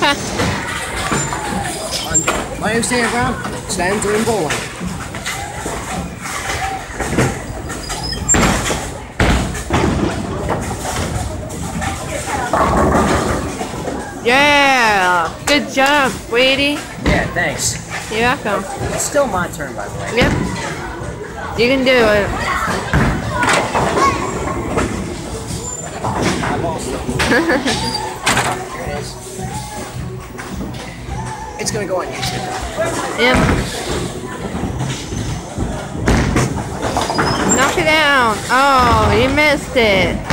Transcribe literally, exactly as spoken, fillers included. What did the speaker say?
Okay. And my Instagram, Slender and Bowling. Yeah. Good job, sweetie. Yeah, thanks. You're welcome. It's still my turn, by the way. Yep. You can do it. I'm also. Here it is. It's gonna go on YouTube. Yep. Knock it down. Oh, you missed it.